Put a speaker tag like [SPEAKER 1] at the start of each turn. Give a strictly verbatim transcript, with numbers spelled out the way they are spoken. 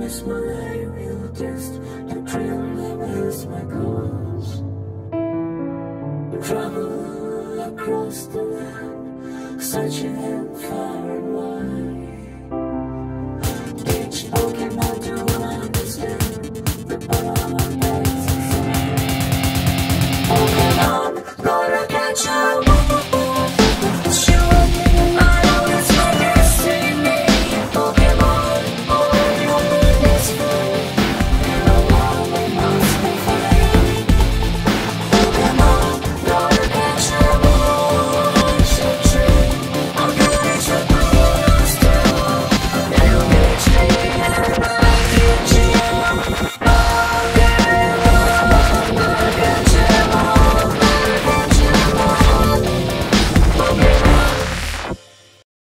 [SPEAKER 1] is my real test. The dream is my cause. Travel across the land, searching far and wide. Each Pokemon